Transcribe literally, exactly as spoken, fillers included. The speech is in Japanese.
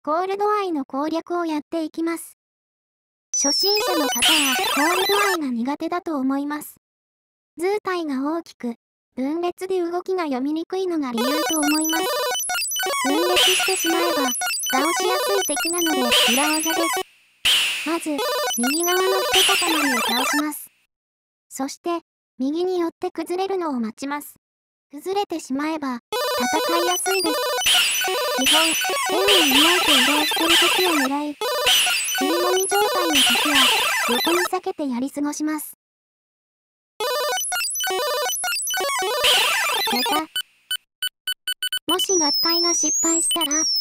コールドアイの攻略をやっていきます。初心者の方はコールドアイが苦手だと思います。図体が大きく、分裂で動きが読みにくいのが理由と思います。分裂してしまえば、倒しやすい敵なので裏技です。まず、右側の一塊を倒します。そして、右に寄って崩れるのを待ちます。崩れてしまえば、戦いやすいです。基本、円を描いて移動している時を狙い、切りもみ状態の時は、横に避けてやり過ごします。また、もし合体が失敗したら、